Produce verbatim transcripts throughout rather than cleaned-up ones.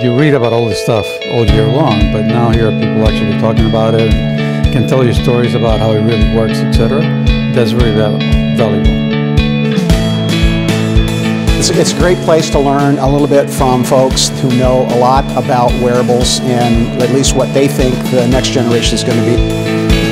you read about all this stuff all year long, but now here are people actually talking about it and can tell you stories about how it really works, et cetera. That's very val valuable. It's, it's a great place to learn a little bit from folks who know a lot about wearables and at least what they think the next generation is going to be.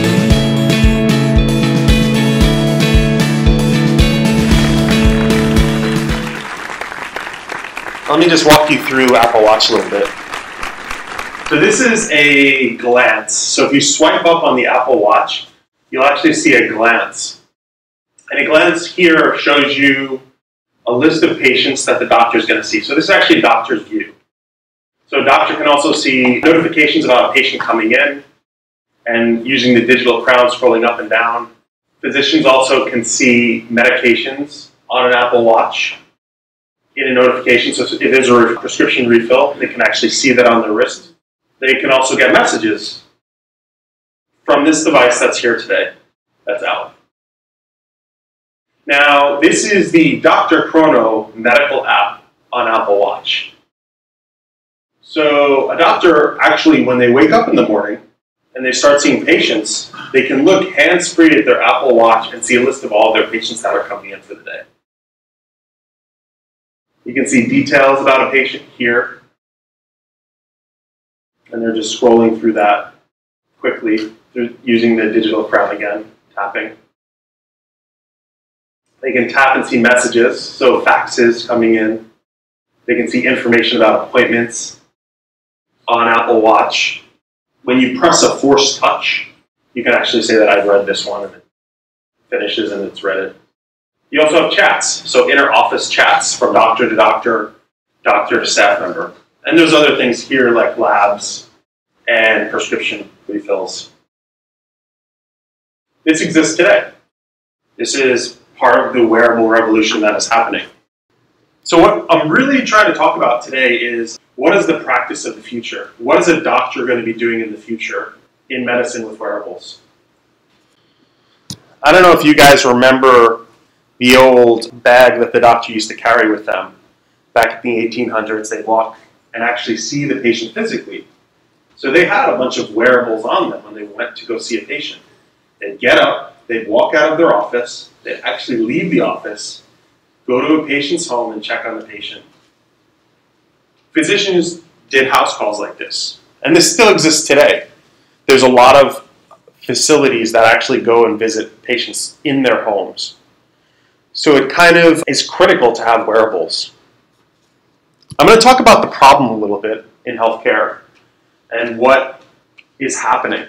Let me just walk you through Apple Watch a little bit. So this is a glance. So if you swipe up on the Apple Watch, you'll actually see a glance. And a glance here shows you a list of patients that the doctor is going to see. So this is actually a doctor's view. So a doctor can also see notifications about a patient coming in and using the digital crown scrolling up and down. Physicians also can see medications on an Apple Watch in a notification. So if there's a prescription refill, they can actually see that on their wrist. They can also get messages from this device that's here today, that's out. Now, this is the DrChrono medical app on Apple Watch. So a doctor actually, when they wake up in the morning and they start seeing patients, they can look hands-free at their Apple Watch and see a list of all their patients that are coming in for the day. You can see details about a patient here, and they're just scrolling through that quickly through using the digital crown again, tapping. They can tap and see messages, so faxes coming in. They can see information about appointments on Apple Watch. When you press a force touch, you can actually say that I've read this one, and it finishes and it's read it. You also have chats, so inter-office chats from doctor to doctor, doctor to staff member. And there's other things here like labs and prescription refills. This exists today. This is part of the wearable revolution that is happening. So what I'm really trying to talk about today is, what is the practice of the future? What is a doctor going to be doing in the future in medicine with wearables? I don't know if you guys remember the old bag that the doctor used to carry with them. Back in the eighteen hundreds, they'd walk and actually see the patient physically. So they had a bunch of wearables on them when they went to go see a patient. They'd get up, they'd walk out of their office, they'd actually leave the office, go to a patient's home and check on the patient. Physicians did house calls like this, and this still exists today. There's a lot of facilities that actually go and visit patients in their homes. So it kind of is critical to have wearables. I'm going to talk about the problem a little bit in healthcare and what is happening.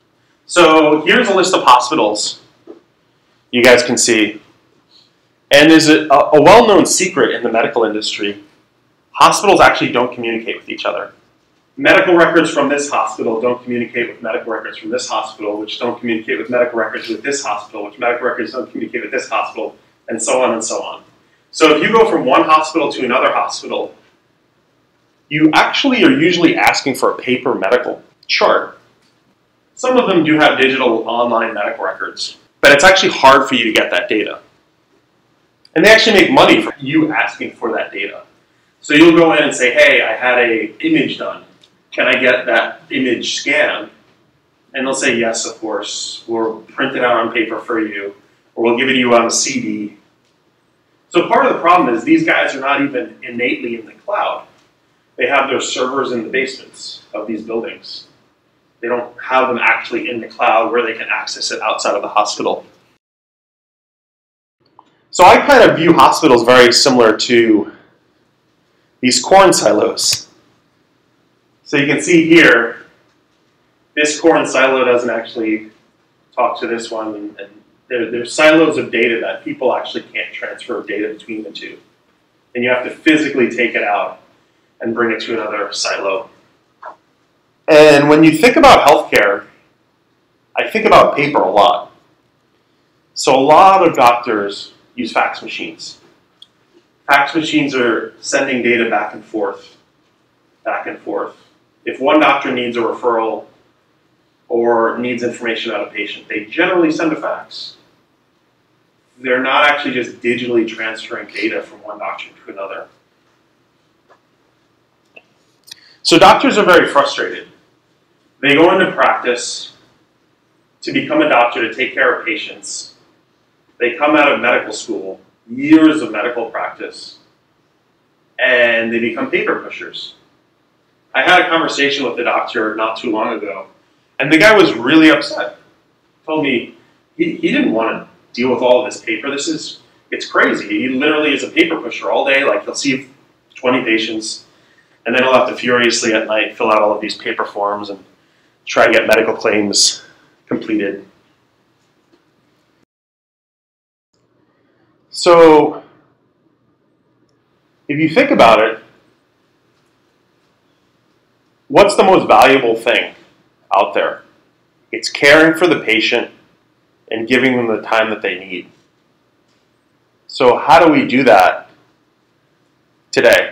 So here's a list of hospitals you guys can see. And there's a, a well-known secret in the medical industry. Hospitals actually don't communicate with each other. Medical records from this hospital don't communicate with medical records from this hospital, which don't communicate with medical records with this hospital, which medical records don't communicate with this hospital, and so on and so on. So if you go from one hospital to another hospital, you actually are usually asking for a paper medical chart. Some of them do have digital online medical records, but it's actually hard for you to get that data. And they actually make money for you asking for that data. So you'll go in and say, hey, I had an image done. Can I get that image scanned? And they'll say, yes, of course. We'll print it out on paper for you, or we'll give it to you on a C D. So part of the problem is these guys are not even innately in the cloud. They have their servers in the basements of these buildings. They don't have them actually in the cloud where they can access it outside of the hospital. So I kind of view hospitals very similar to these corn silos. So you can see here, this corn silo doesn't actually talk to this one, and, and there, there's silos of data that people actually can't transfer data between the two. And you have to physically take it out and bring it to another silo. And when you think about healthcare, I think about paper a lot. So a lot of doctors use fax machines. Fax machines are sending data back and forth, back and forth. If one doctor needs a referral or needs information about a patient, they generally send a fax. They're not actually just digitally transferring data from one doctor to another. So doctors are very frustrated. They go into practice to become a doctor to take care of patients. They come out of medical school, years of medical practice, and they become paper pushers. I had a conversation with the doctor not too long ago, and the guy was really upset. He told me he, he didn't want to deal with all of this paper. This is, it's crazy. He literally is a paper pusher all day. Like, he'll see twenty patients, and then he'll have to furiously at night fill out all of these paper forms and try to get medical claims completed. So, if you think about it, what's the most valuable thing out there? It's caring for the patient and giving them the time that they need. So how do we do that today?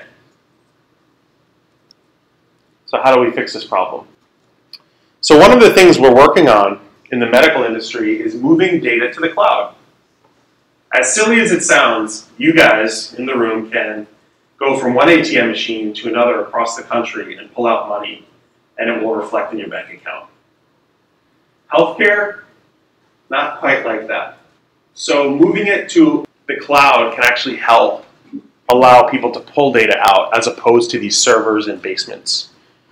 So how do we fix this problem? So one of the things we're working on in the medical industry is moving data to the cloud. As silly as it sounds, you guys in the room can go from one A T M machine to another across the country and pull out money, and it will reflect in your bank account. Healthcare, not quite like that. So moving it to the cloud can actually help allow people to pull data out as opposed to these servers in basements.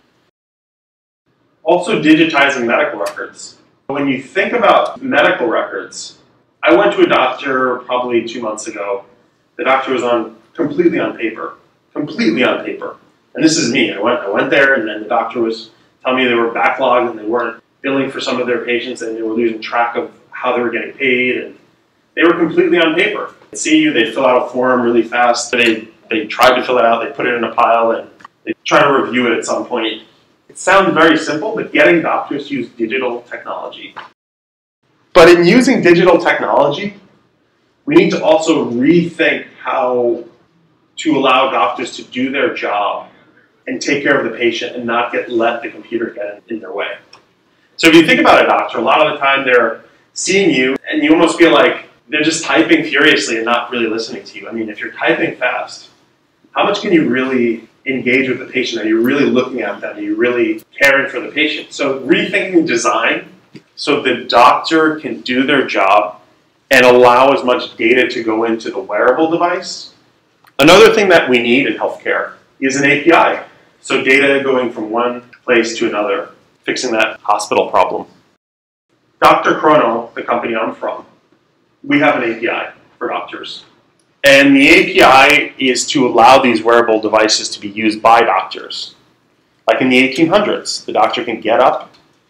Also digitizing medical records. When you think about medical records, I went to a doctor probably two months ago. The doctor was on completely on paper, completely on paper. And this is me. I went, I went there, and then the doctor was telling me they were backlogged and they weren't billing for some of their patients, and they were losing track of how they were getting paid, and they were completely on paper. They'd see you, they'd fill out a form really fast. They they tried to fill it out, they put it in a pile, and they try to review it at some point. It sounds very simple, but getting doctors to use digital technology. But in using digital technology, we need to also rethink how to allow doctors to do their job and take care of the patient and not get let the computer get in their way. So if you think about a doctor, a lot of the time they're seeing you and you almost feel like they're just typing furiously and not really listening to you. I mean, if you're typing fast, how much can you really engage with the patient? Are you really looking at them? Are you really caring for the patient? So rethinking design so the doctor can do their job and allow as much data to go into the wearable device. Another thing that we need in healthcare is an A P I. So data going from one place to another, fixing that hospital problem. DrChrono, the company I'm from, we have an A P I for doctors. And the A P I is to allow these wearable devices to be used by doctors. Like in the eighteen hundreds, the doctor can get up,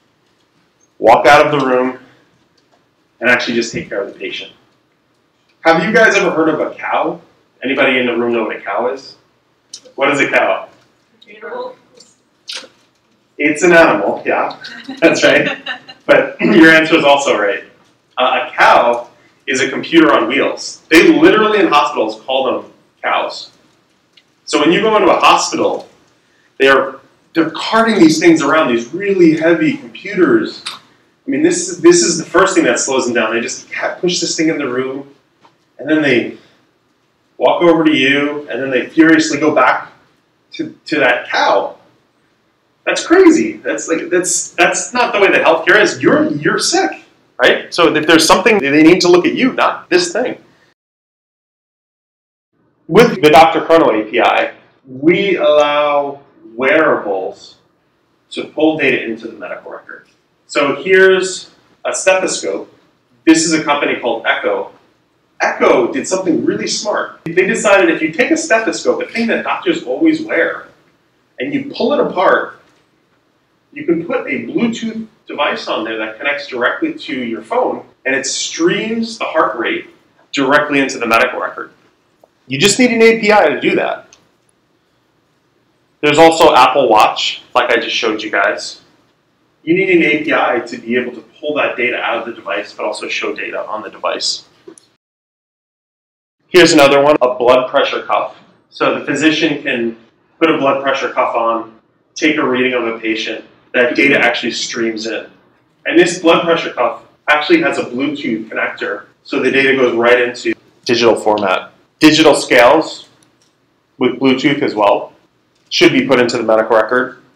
walk out of the room, and actually just take care of the patient. Have you guys ever heard of a cow? Anybody in the room know what a cow is? What is a cow? Animal. It's an animal, yeah, that's right. But your answer is also right. Uh, a cow is a computer on wheels. They literally in hospitals call them cows. So when you go into a hospital, they're they're carting these things around, these really heavy computers. I mean, this this is the first thing that slows them down. They just push this thing in the room, and then they walk over to you, and then they furiously go back to, to that cow. That's crazy. That's like that's that's not the way that healthcare is. You're you're sick, right? So if there's something, they need to look at you, not this thing. With the DrChrono A P I, we allow wearables to pull data into the medical record. So here's a stethoscope. This is a company called Echo. Echo did something really smart. They decided if you take a stethoscope, a thing that doctors always wear, and you pull it apart, you can put a Bluetooth device on there that connects directly to your phone, and it streams the heart rate directly into the medical record. You just need an A P I to do that. There's also Apple Watch, like I just showed you guys. You need an A P I to be able to pull that data out of the device, but also show data on the device. Here's another one, a blood pressure cuff. So the physician can put a blood pressure cuff on, take a reading of a patient, that data actually streams in. And this blood pressure cuff actually has a Bluetooth connector, so the data goes right into digital format. Digital scales with Bluetooth as well should be put into the medical record.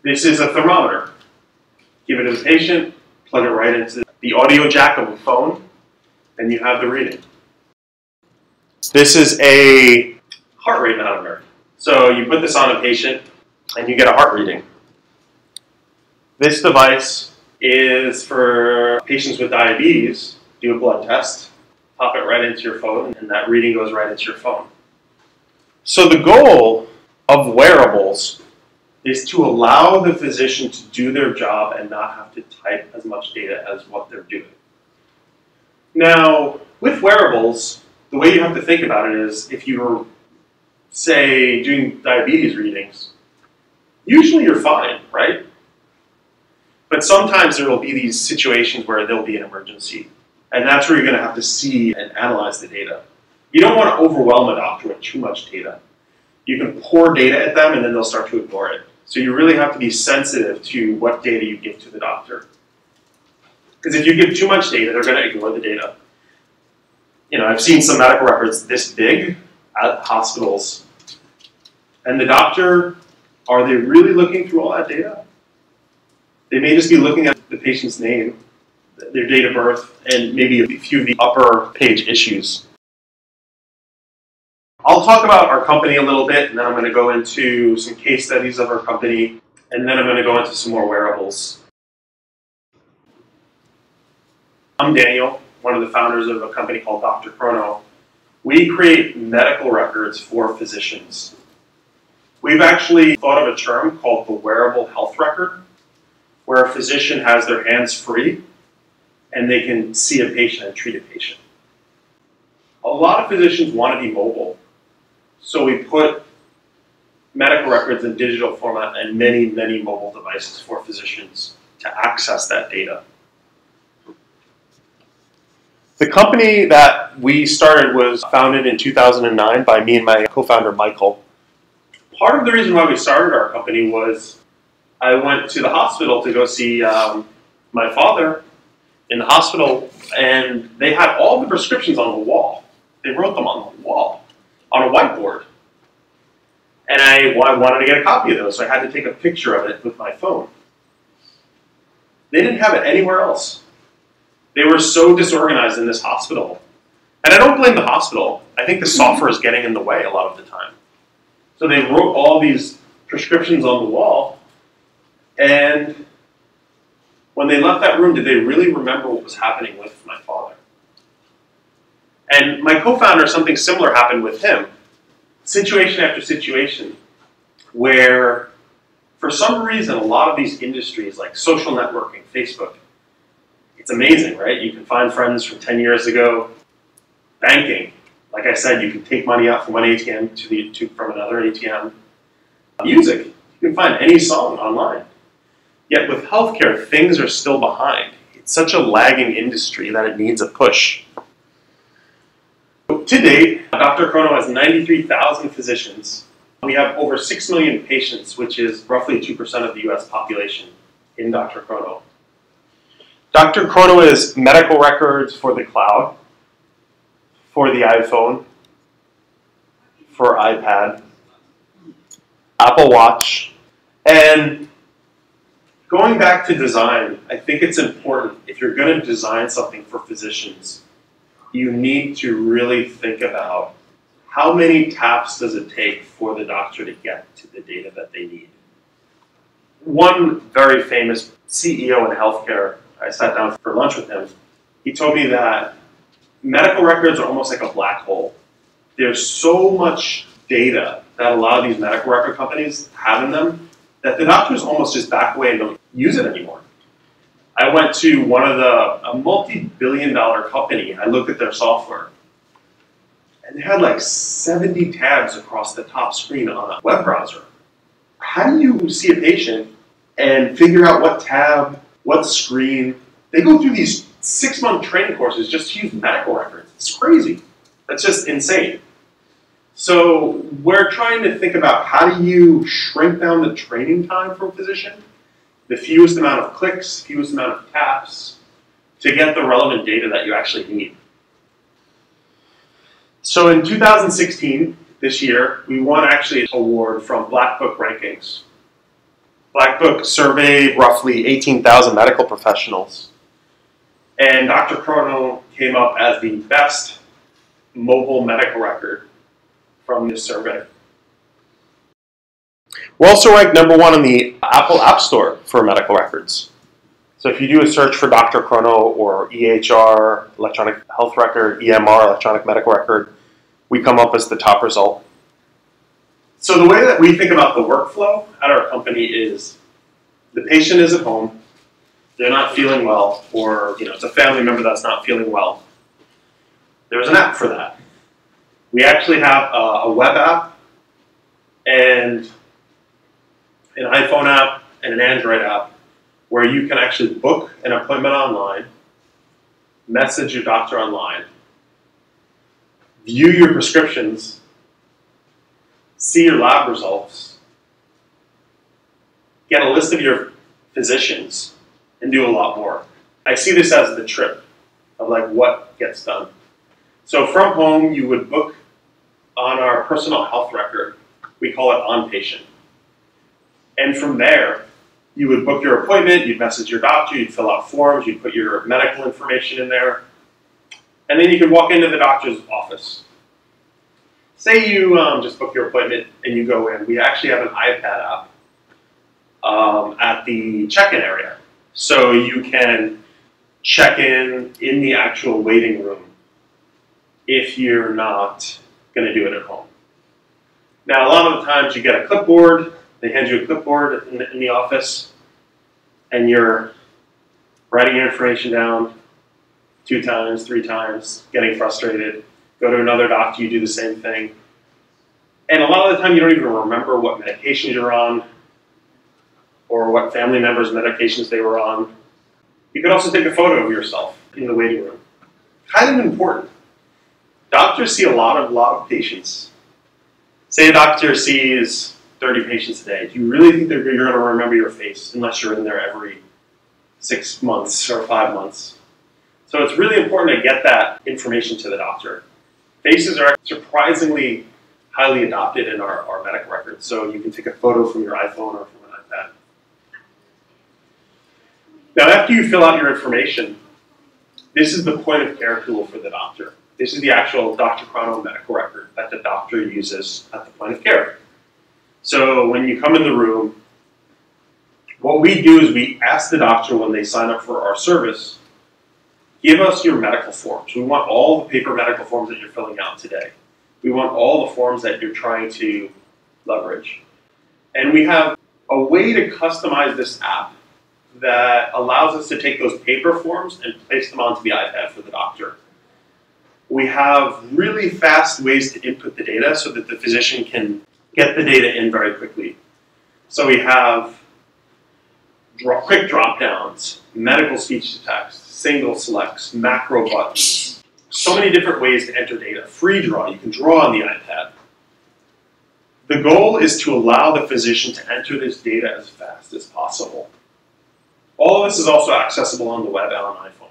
This is a thermometer. Give it to the patient, plug it right into the audio jack of a phone, and you have the reading. This is a heart rate monitor. So you put this on a patient, and you get a heart reading. This device is for patients with diabetes. Do a blood test, pop it right into your phone, and that reading goes right into your phone. So the goal of wearables is to allow the physician to do their job and not have to type as much data as what they're doing. Now, with wearables, the way you have to think about it is if you're, say, doing diabetes readings, usually you're fine, right? But sometimes there will be these situations where there'll be an emergency, and that's where you're going to have to see and analyze the data. You don't want to overwhelm a doctor with too much data. You can pour data at them, and then they'll start to ignore it. So you really have to be sensitive to what data you give to the doctor. Because if you give too much data, they're going to ignore the data. You know, I've seen some medical records this big at hospitals, and the doctor, are they really looking through all that data? They may just be looking at the patient's name, their date of birth, and maybe a few of the upper page issues. I'll talk about our company a little bit, and then I'm going to go into some case studies of our company, and then I'm going to go into some more wearables. I'm Daniel, one of the founders of a company called DrChrono. We create medical records for physicians. We've actually thought of a term called the Wearable Health Record, where a physician has their hands free and they can see a patient and treat a patient. A lot of physicians want to be mobile, so we put medical records in digital format and many, many mobile devices for physicians to access that data. The company that we started was founded in two thousand nine by me and my co-founder, Michael. Part of the reason why we started our company was I went to the hospital to go see um, my father in the hospital, and they had all the prescriptions on the wall. They wrote them on the wall, on a whiteboard. And I, I wanted to get a copy of those, so I had to take a picture of it with my phone. They didn't have it anywhere else. They were so disorganized in this hospital. And I don't blame the hospital. I think the software is getting in the way a lot of the time. So they wrote all these prescriptions on the wall, and when they left that room, did they really remember what was happening with my father? And my co-founder, something similar happened with him. Situation after situation where, for some reason, a lot of these industries like social networking, Facebook, it's amazing, right? You can find friends from ten years ago. Banking, like I said, you can take money out from one A T M to the to, from another A T M. Music, you can find any song online. Yet with healthcare, things are still behind. It's such a lagging industry that it needs a push. To date, DrChrono has ninety-three thousand physicians. We have over six million patients, which is roughly two percent of the U S population in DrChrono. DrChrono is medical records for the cloud, for the iPhone, for iPad, Apple Watch, and going back to design, I think it's important, if you're going to design something for physicians, you need to really think about how many taps does it take for the doctor to get to the data that they need. One very famous C E O in healthcare, I sat down for lunch with him, he told me that medical records are almost like a black hole. There's so much data that a lot of these medical record companies have in them that the doctors almost just back away and don't use it anymore. I went to one of the, a multi-billion dollar company, I looked at their software, and they had like seventy tabs across the top screen on a web browser. How do you see a patient and figure out what tab, what screen? They go through these six-month training courses just to use medical records. It's crazy. That's just insane. So we're trying to think about how do you shrink down the training time for a physician, the fewest amount of clicks, fewest amount of taps, to get the relevant data that you actually need. So in two thousand sixteen, this year, we won actually an award from Black Book Rankings. Black Book surveyed roughly eighteen thousand medical professionals, and DrChrono came up as the best mobile medical record from this survey. We're also ranked number one in the Apple App Store for medical records. So if you do a search for DrChrono or E H R, electronic health record, E M R, electronic medical record, we come up as the top result. So the way that we think about the workflow at our company is the patient is at home, they're not feeling well, or you know, it's a family member that's not feeling well. There's an app for that. We actually have a, a web app and an iPhone app and an Android app where you can actually book an appointment online, message your doctor online, view your prescriptions, see your lab results, get a list of your physicians, and do a lot more. I see this as the trip of like what gets done. So from home, you would book on our personal health record. We call it on patient. And from there, you would book your appointment, you'd message your doctor, you'd fill out forms, you'd put your medical information in there, and then you could walk into the doctor's office. Say you um, just book your appointment and you go in. We actually have an iPad app um, at the check-in area. So you can check in in the actual waiting room if you're not going to do it at home. Now, a lot of the times you get a clipboard, they hand you a clipboard in the, in the office, and you're writing your information down two times, three times, getting frustrated. Go to another doctor, you do the same thing. And a lot of the time you don't even remember what medications you're on or what family members' medications they were on. You could also take a photo of yourself in the waiting room. Kind of important. Doctors see a lot of, lot of patients. Say a doctor sees thirty patients a day. Do you really think that you're going to remember your face unless you're in there every six months or five months? So it's really important to get that information to the doctor. Faces are surprisingly highly adopted in our, our medical records, so you can take a photo from your iPhone or from an iPad. Now, after you fill out your information, this is the point of care tool for the doctor. This is the actual DrChrono medical record that the doctor uses at the point of care. So when you come in the room, what we do is we ask the doctor when they sign up for our service, give us your medical forms. We want all the paper medical forms that you're filling out today. We want all the forms that you're trying to leverage. And we have a way to customize this app that allows us to take those paper forms and place them onto the iPad for the doctor. We have really fast ways to input the data so that the physician can get the data in very quickly. So we have drop, quick drop-downs, medical speech to text, single selects, macro buttons. So many different ways to enter data. Free draw, you can draw on the iPad. The goal is to allow the physician to enter this data as fast as possible. All of this is also accessible on the web and on iPhone.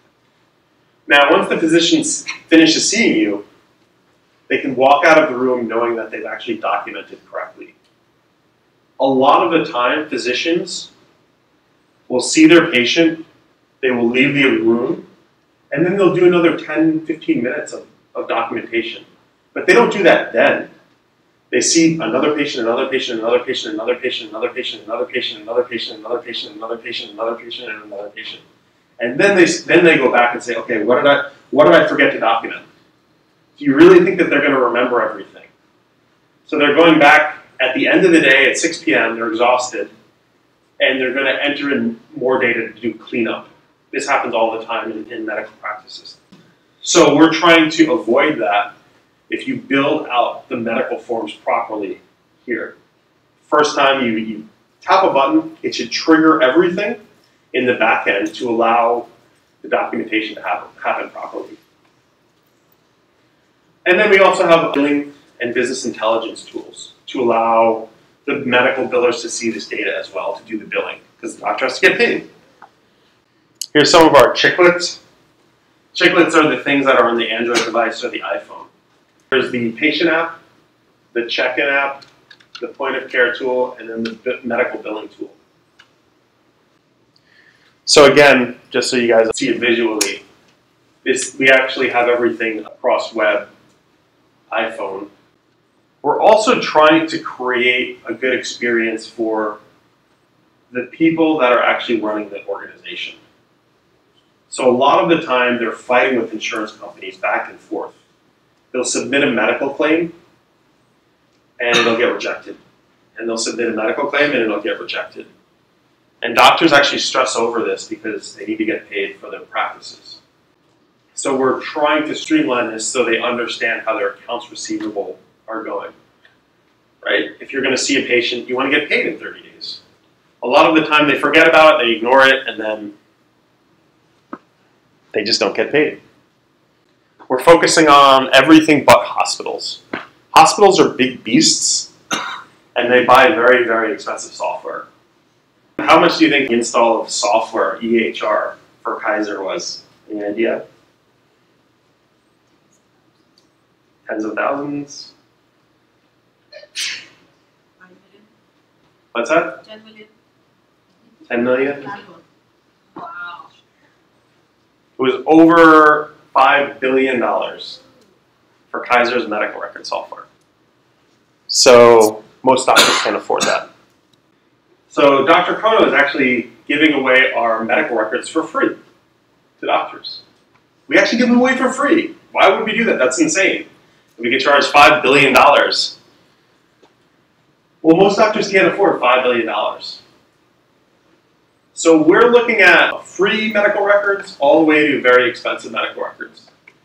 Now, once the physician finishes seeing you, they can walk out of the room knowing that they've actually documented correctly. A lot of the time, physicians will see their patient, they will leave the room, and then they'll do another ten, fifteen minutes of, of documentation. But they don't do that then. They see another patient, another patient, another patient, another patient, another patient, another patient, another patient, another patient, another patient, another patient, and another patient. And then they then they go back and say, okay, what did I what did I forget to document? Do you really think that they're going to remember everything? So they're going back at the end of the day at six p m, they're exhausted, and they're going to enter in more data to do cleanup. This happens all the time in, in medical practices. So we're trying to avoid that if you build out the medical forms properly here. First time you, you tap a button, it should trigger everything in the back end to allow the documentation to happen, happen properly. And then we also have billing and business intelligence tools to allow the medical billers to see this data as well, to do the billing, because the doctor has to get paid. Here's some of our chiclets. Chiclets are the things that are on the Android device or the iPhone. There's the patient app, the check-in app, the point of care tool, and then the medical billing tool. So again, just so you guys see it visually, this, we actually have everything across web, iPhone. We're also trying to create a good experience for the people that are actually running the organization. So a lot of the time they're fighting with insurance companies back and forth. They'll submit a medical claim and it'll get rejected. And they'll submit a medical claim and it'll get rejected. And doctors actually stress over this because they need to get paid for their practices. So we're trying to streamline this so they understand how their accounts receivable are going. Right? If you're going to see a patient, you want to get paid in thirty days. A lot of the time they forget about it, they ignore it, and then they just don't get paid. We're focusing on everything but hospitals. Hospitals are big beasts, and they buy very, very expensive software. How much do you think the install of software, E H R, for Kaiser was? Any idea? Tens of thousands? What's that? ten million. ten million? Wow. It was over five billion dollars for Kaiser's medical record software. So most doctors can't afford that. So DrChrono is actually giving away our medical records for free to doctors. We actually give them away for free. Why would we do that? That's insane. We could charge five billion dollars. Well, most doctors can't afford five billion dollars. So we're looking at free medical records all the way to very expensive medical records.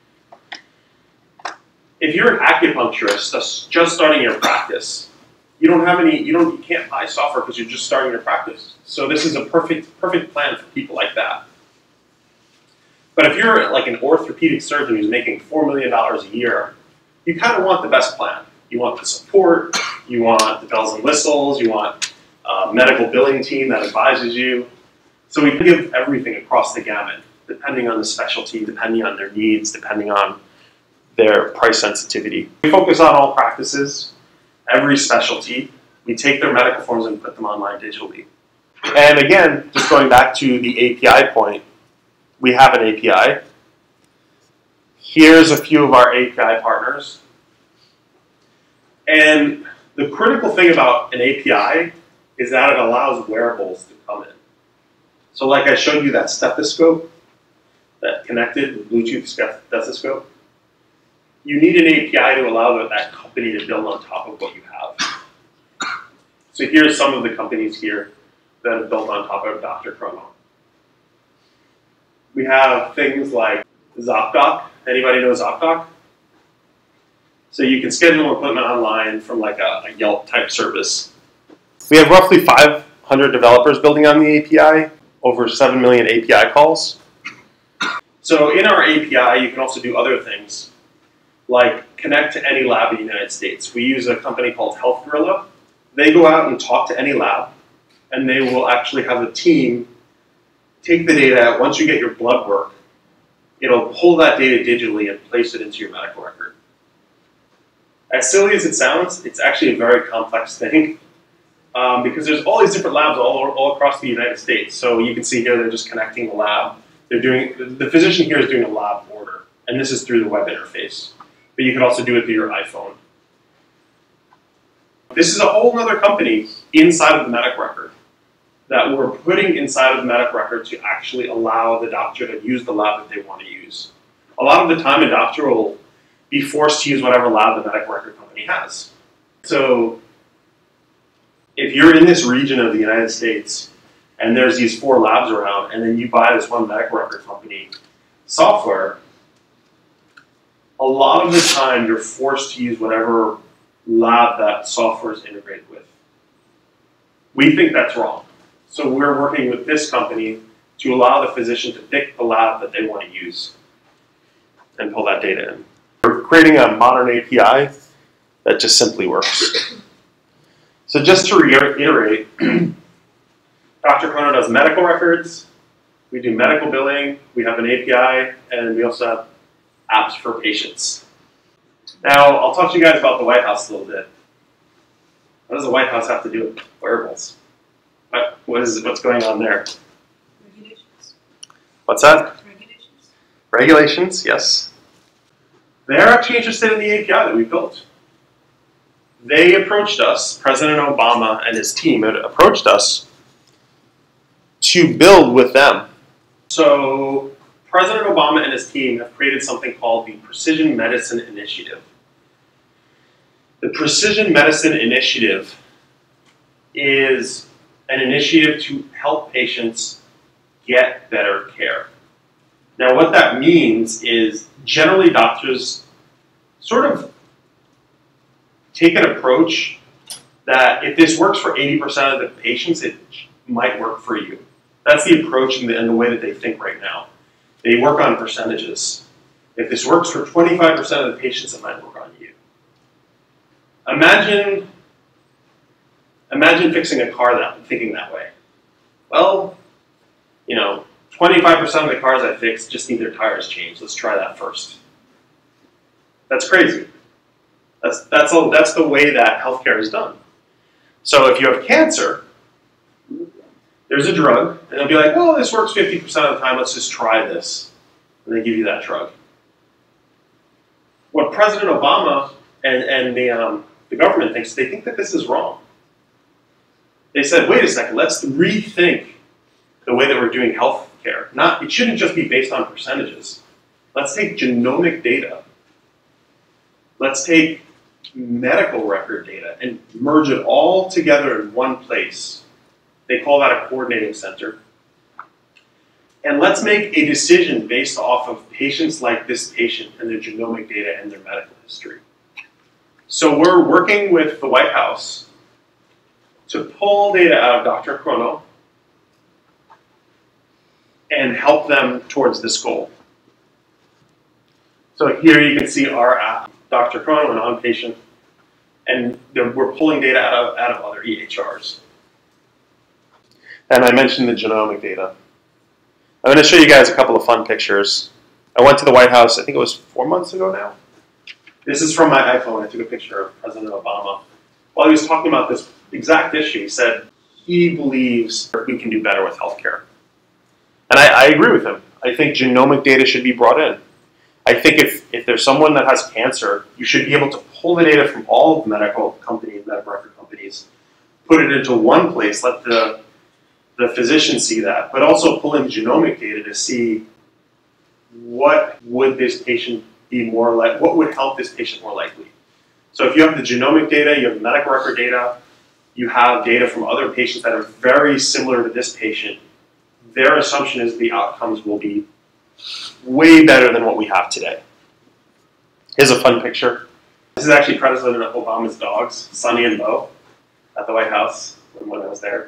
If you're an acupuncturist that's just starting your practice, you don't have any, you don't, you can't buy software because you're just starting your practice. So this is a perfect, perfect plan for people like that. But if you're like an orthopedic surgeon who's making four million dollars a year, you kind of want the best plan. You want the support, you want the bells and whistles, you want a medical billing team that advises you. So we give everything across the gamut, depending on the specialty, depending on their needs, depending on their price sensitivity. We focus on all practices, every specialty. We take their medical forms and put them online digitally. And again, just going back to the A P I point, we have an A P I. Here's a few of our A P I partners. And the critical thing about an A P I is that it allows wearables to come in. So like I showed you that stethoscope, that connected Bluetooth stethoscope, you need an A P I to allow that company to build on top of what you have. So here's some of the companies here that have built on top of DrChrono. We have things like ZocDoc. Anybody know ZocDoc? So you can schedule an appointment online from like a, a Yelp type service. We have roughly five hundred developers building on the A P I, over seven million A P I calls. So in our A P I, you can also do other things, like connect to any lab in the United States. We use a company called Health Gorilla. They go out and talk to any lab, and they will actually have a team take the data. Once you get your blood work, it'll pull that data digitally and place it into your medical record. As silly as it sounds, it's actually a very complex thing um, because there's all these different labs all, all across the United States. So you can see here they're just connecting the lab. They're doing, the physician here is doing a lab order, and this is through the web interface. But you can also do it through your iPhone. This is a whole other company inside of the medical record that we're putting inside of the medical record to actually allow the doctor to use the lab that they want to use. A lot of the time, a doctor will be forced to use whatever lab the medical record company has. So if you're in this region of the United States and there's these four labs around, and then you buy this one medical record company software, a lot of the time you're forced to use whatever lab that software is integrated with. We think that's wrong. So we're working with this company to allow the physician to pick the lab that they want to use and pull that data in. We're creating a modern A P I that just simply works. So just to reiterate, DrChrono does medical records, we do medical billing, we have an A P I, and we also have apps for patients. Now, I'll talk to you guys about the White House a little bit. What does the White House have to do with wearables? What, what is what's going on there? Regulations. What's that? Regulations. Regulations, yes. They're actually interested in the A P I that we built. They approached us, President Obama and his team had approached us to build with them. So President Obama and his team have created something called the Precision Medicine Initiative. The Precision Medicine Initiative is an initiative to help patients get better care. Now what that means is generally doctors sort of take an approach that if this works for eighty percent of the patients, it might work for you. That's the approach and the, and the way that they think right now. They work on percentages. If this works for twenty-five percent of the patients, it might work on you. Imagine, imagine fixing a car that thinking that way. Well, you know, twenty-five percent of the cars I fix just need their tires changed. Let's try that first. That's crazy. That's, that's, all, that's the way that healthcare is done. So if you have cancer, there's a drug, and they'll be like, well, this works fifty percent of the time, let's just try this. And they give you that drug. What President Obama and, and the, um, the government thinks, they think that this is wrong. They said, wait a second, let's rethink the way that we're doing healthcare. Not, it shouldn't just be based on percentages. Let's take genomic data. Let's take medical record data and merge it all together in one place. They call that a coordinating center. And let's make a decision based off of patients like this patient and their genomic data and their medical history. So we're working with the White House to pull data out of DrChrono and help them towards this goal. So here you can see our app, DrChrono, and on-patient, and we're pulling data out of, out of other E H Rs. And I mentioned the genomic data. I'm going to show you guys a couple of fun pictures. I went to the White House, I think it was four months ago now. This is from my iPhone. I took a picture of President Obama. While he was talking about this exact issue, he said he believes we can do better with healthcare. And I, I agree with him. I think genomic data should be brought in. I think if, if there's someone that has cancer, you should be able to pull the data from all of the medical companies, medical record companies, put it into one place, let the, the physician see that, but also pull in genomic data to see what would this patient be more like, what would help this patient more likely. So if you have the genomic data, you have the medical record data, you have data from other patients that are very similar to this patient, their assumption is the outcomes will be way better than what we have today. Here's a fun picture. This is actually President Obama's dogs, Sonny and Bo, at the White House when I was there.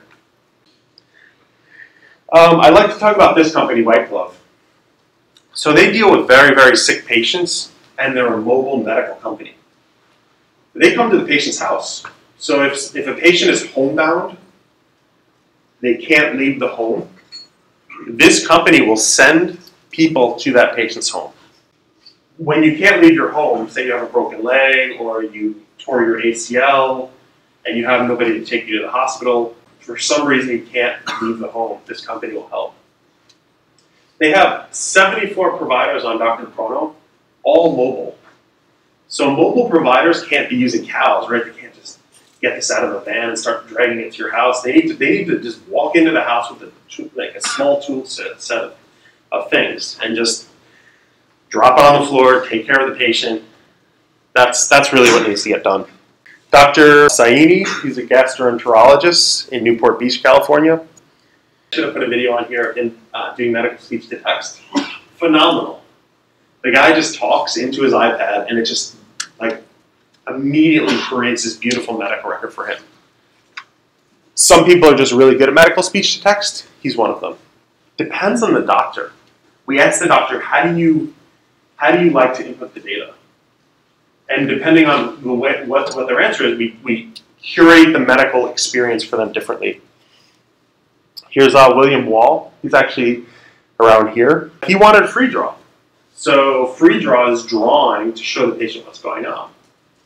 Um, I'd like to talk about this company, White Glove. So they deal with very, very sick patients, and they're a mobile medical company. They come to the patient's house. So if, if a patient is homebound, they can't leave the home, this company will send people to that patient's home. When you can't leave your home, say you have a broken leg or you tore your A C L and you have nobody to take you to the hospital, for some reason you can't leave the home, this company will help. They have seventy-four providers on DrChrono, all mobile. So mobile providers can't be using cows, right? They can't just get this out of a van and start dragging it to your house. They need to, they need to just walk into the house with a, like a small tool set, set of, of things and just drop it on the floor, take care of the patient. That's, that's really what needs to get done. Doctor Saini, he's a gastroenterologist in Newport Beach, California. I should have put a video on here of him uh, doing medical speech to text. Phenomenal. The guy just talks into his iPad and it just like immediately creates this beautiful medical record for him. Some people are just really good at medical speech to text. He's one of them. Depends on the doctor. We ask the doctor, how do you, how do you like to input the data? And depending on the way, what, what their answer is, we, we curate the medical experience for them differently. Here's uh, William Wall. He's actually around here. He wanted a free draw. So free draw is drawing to show the patient what's going on.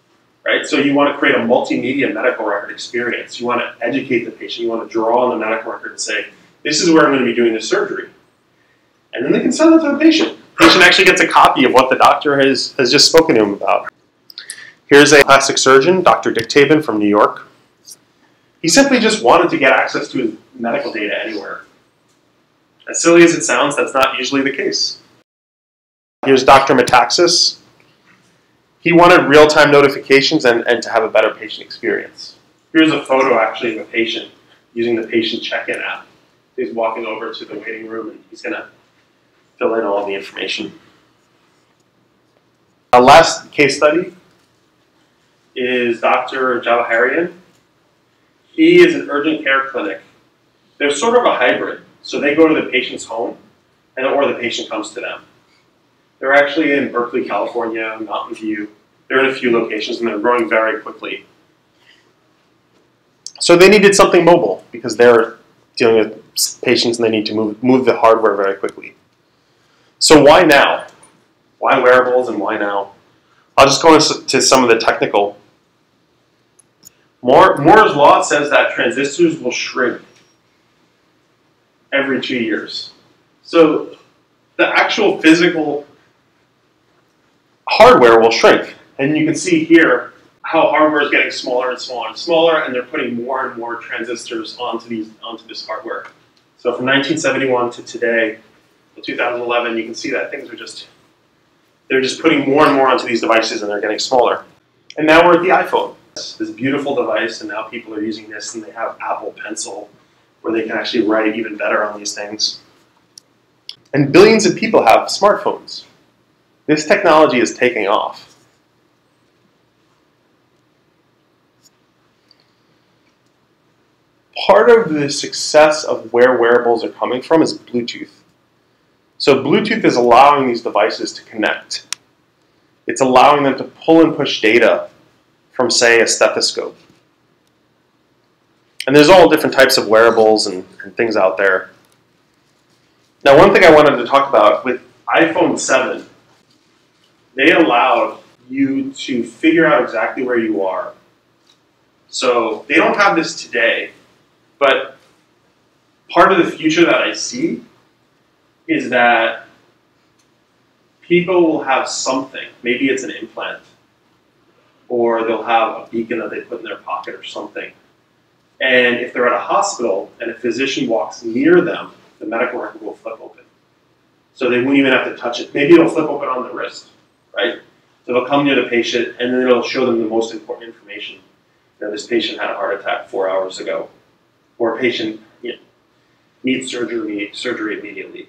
right? So you want to create a multimedia medical record experience. You want to educate the patient. You want to draw on the medical record and say, this is where I'm going to be doing this surgery. And then they can send it to the patient. The patient actually gets a copy of what the doctor has, has just spoken to him about. Here's a plastic surgeon, Doctor Dick Tabin from New York. He simply just wanted to get access to his medical data anywhere. As silly as it sounds, that's not usually the case. Here's Doctor Metaxas. He wanted real-time notifications and, and to have a better patient experience. Here's a photo actually of a patient using the patient check-in app. He's walking over to the waiting room and he's going to fill in all the information. Our last case study is Doctor Jawaharian. He is an urgent care clinic. They're sort of a hybrid. So they go to the patient's home and or the patient comes to them. They're actually in Berkeley, California, Mountain View. They're in a few locations and they're growing very quickly. So they needed something mobile because they're dealing with patients and they need to move, move the hardware very quickly. So why now? Why wearables and why now? I'll just go into some of the technical. Moore, Moore's law says that transistors will shrink every two years. So the actual physical hardware will shrink. And you can see here how hardware is getting smaller and smaller and smaller, and they're putting more and more transistors onto these onto this hardware. So from nineteen seventy-one to today, in two thousand eleven, you can see that things are just, they're just putting more and more onto these devices and they're getting smaller. And now we're at the iPhone. This beautiful device, and now people are using this and they have Apple Pencil where they can actually write even better on these things. And billions of people have smartphones. This technology is taking off. Part of the success of where wearables are coming from is Bluetooth. So Bluetooth is allowing these devices to connect. It's allowing them to pull and push data from, say, a stethoscope. And there's all different types of wearables and, and things out there. Now, one thing I wanted to talk about with iPhone seven, they allowed you to figure out exactly where you are. So they don't have this today, but part of the future that I see is that people will have something. Maybe it's an implant, or they'll have a beacon that they put in their pocket or something. And if they're at a hospital and a physician walks near them, the medical record will flip open. So they won't even have to touch it. Maybe it'll flip open on the wrist, right? So they'll come near the patient and then it'll show them the most important information. You know, this patient had a heart attack four hours ago, or a patient you know, needs surgery, surgery immediately.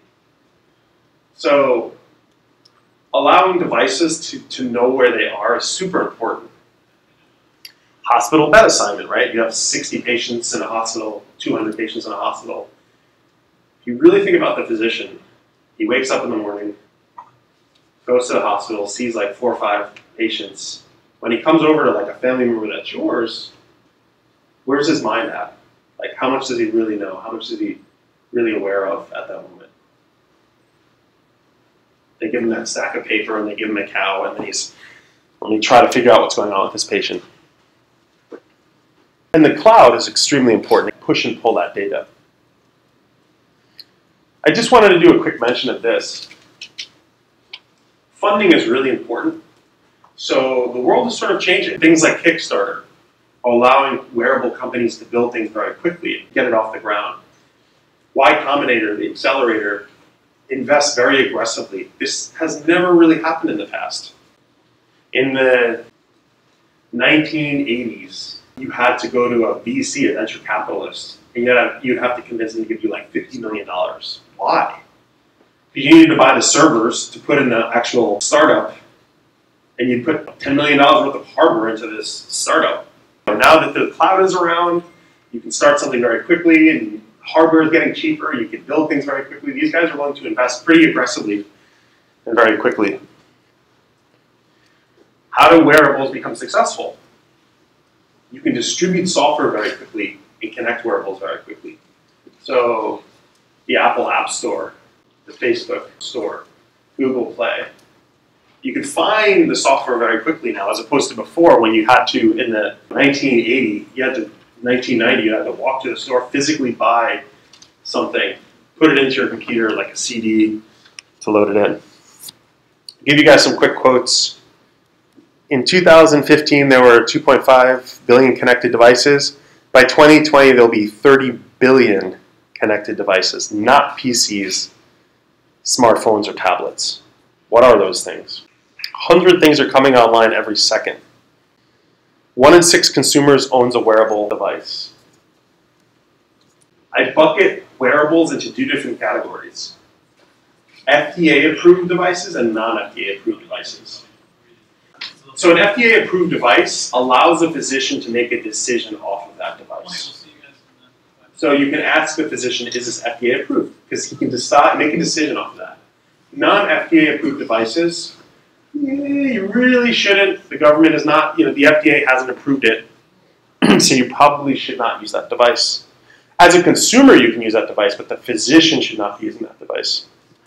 So allowing devices to, to know where they are is super important. Hospital bed assignment, right? You have sixty patients in a hospital, two hundred patients in a hospital. If you really think about the physician, he wakes up in the morning, goes to the hospital, sees like four or five patients. When he comes over to like a family member that's yours, where's his mind at? Like, how much does he really know? How much is he really aware of at that moment? They give him that stack of paper and they give him a cow, and then he's, let me try to figure out what's going on with this patient. And the cloud is extremely important to push and pull that data. I just wanted to do a quick mention of this. Funding is really important. So the world is sort of changing. Things like Kickstarter are allowing wearable companies to build things very quickly and get it off the ground. Y Combinator, the accelerator, invests very aggressively. This has never really happened in the past. In the nineteen eighties, you had to go to a V C, a venture capitalist, and you'd have, you'd have to convince them to give you like fifty million dollars. Why? Because you needed to buy the servers to put in the actual startup, and you'd put ten million dollars worth of hardware into this startup. Now that the cloud is around, you can start something very quickly, and hardware is getting cheaper, you can build things very quickly. These guys are willing to invest pretty aggressively and very quickly. How do wearables become successful? You can distribute software very quickly and connect wearables very quickly. So the Apple App Store, the Facebook Store, Google Play, You can find the software very quickly now, as opposed to before when you had to, in the nineteen eighty, you had to, nineteen ninety, you had to walk to the store, physically buy something, put it into your computer like a C D to load it in. I'll give you guys some quick quotes. In two thousand fifteen, there were two point five billion connected devices. By twenty twenty, there'll be thirty billion connected devices, not P Cs, smartphones, or tablets. What are those things? one hundred things are coming online every second. One in six consumers owns a wearable device. I bucket wearables into two different categories: F D A-approved devices and non-F D A-approved devices. So an F D A-approved device allows a physician to make a decision off of that device. So you can ask the physician, is this F D A-approved? Because he can decide, make a decision off of that. Non-F D A-approved devices, yeah, you really shouldn't. The government is not, you know, the F D A hasn't approved it, so you probably should not use that device. As a consumer, you can use that device, but the physician should not be using that device.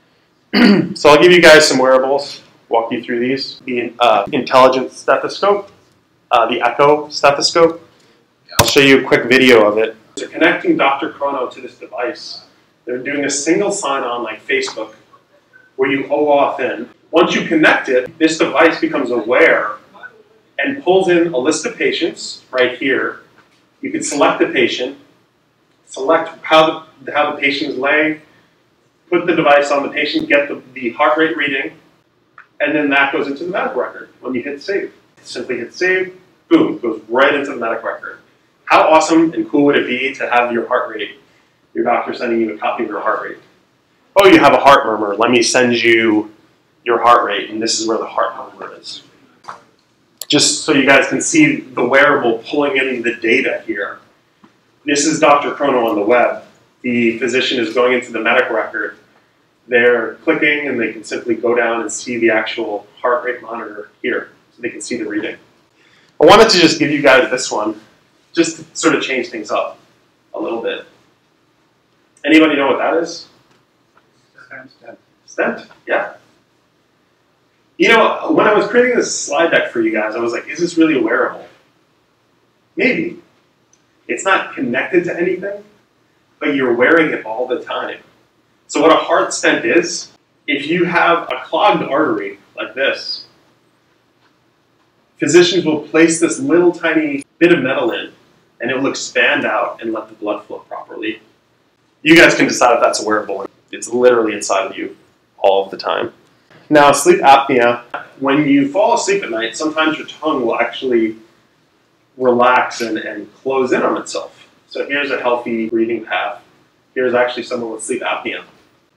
So I'll give you guys some wearables, walk you through these. The uh, intelligent stethoscope, uh, the Echo stethoscope. I'll show you a quick video of it. So connecting DrChrono to this device, they're doing a single sign-on like Facebook, where you OAuth in. Once you connect it, this device becomes aware and pulls in a list of patients right here. You can select the patient, select how the, how the patient is laying, put the device on the patient, get the, the heart rate reading, and then that goes into the medical record when you hit save. Simply hit save, boom, it goes right into the medical record. How awesome and cool would it be to have your heart rate, your doctor sending you a copy of your heart rate? Oh, you have a heart murmur, let me send you your heart rate, and this is where the heart murmur is. Just so you guys can see the wearable pulling in the data here. This is DrChrono on the web. The physician is going into the medical record. They're clicking, and they can simply go down and see the actual heart rate monitor here, so they can see the reading. I wanted to just give you guys this one, just to sort of change things up a little bit. Anybody know what that is? Stent. Stent, yeah. You know, when I was creating this slide deck for you guys, I was like, is this really a wearable? Maybe. It's not connected to anything, but you're wearing it all the time. So what a heart stent is, if you have a clogged artery like this, physicians will place this little tiny bit of metal in, and it will expand out and let the blood flow properly. You guys can decide if that's a wearable. It's literally inside of you all of the time. Now, sleep apnea, when you fall asleep at night, sometimes your tongue will actually relax and, and close in on itself. So here's a healthy breathing path. Here's actually someone with sleep apnea.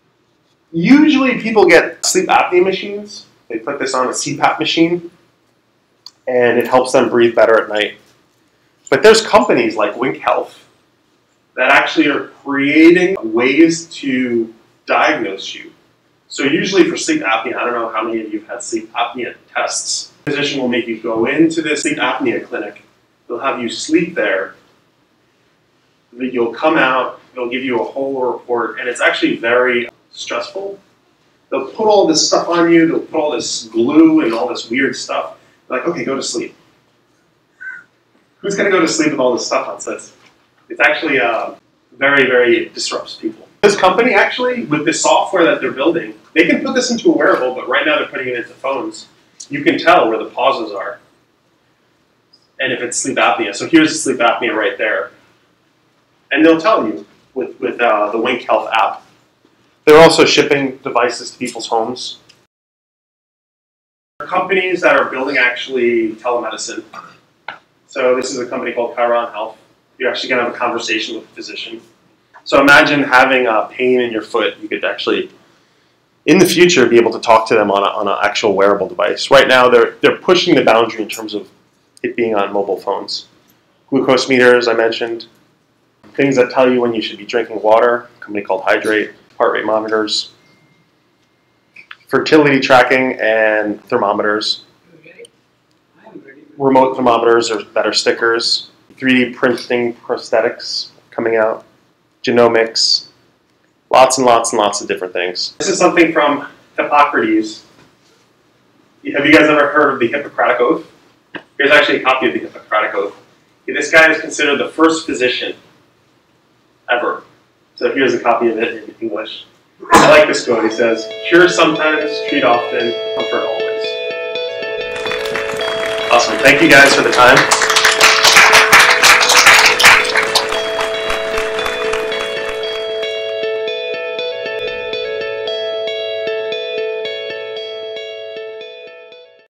Usually people get sleep apnea machines. They put this on a C PAP machine, and it helps them breathe better at night. But there's companies like Wink Health that actually are creating ways to diagnose you. So usually for sleep apnea, I don't know how many of you have had sleep apnea tests. The physician will make you go into the sleep apnea clinic. They'll have you sleep there. You'll come out, they'll give you a whole report, and it's actually very stressful. They'll put all this stuff on you, they'll put all this glue and all this weird stuff. They're like, okay, go to sleep. Who's going to go to sleep with all this stuff on? So it's, it's actually uh, very, very disrupts people. This company actually, with the software that they're building, they can put this into a wearable, but right now they're putting it into phones. You can tell where the pauses are, and if it's sleep apnea. So here's sleep apnea right there. And they'll tell you with, with uh, the Wink Health app. They're also shipping devices to people's homes. There are companies that are building actually telemedicine. So this is a company called Chiron Health. You're actually going to have a conversation with a physician. So imagine having a pain in your foot. You could actually, in the future, be able to talk to them on, a, on an actual wearable device. Right now, they're, they're pushing the boundary in terms of it being on mobile phones. Glucose meters, I mentioned. Things that tell you when you should be drinking water, a company called Hydrate, heart rate monitors, fertility tracking, and thermometers. Remote thermometers are better stickers, three D printing prosthetics coming out, genomics, lots and lots and lots of different things. This is something from Hippocrates. have you guys ever heard of the Hippocratic Oath? Here's actually a copy of the Hippocratic Oath. This guy is considered the first physician ever. So here's a copy of it in English. I like this quote. He says, "Cure sometimes, treat often, comfort always." Awesome. Thank you guys for the time.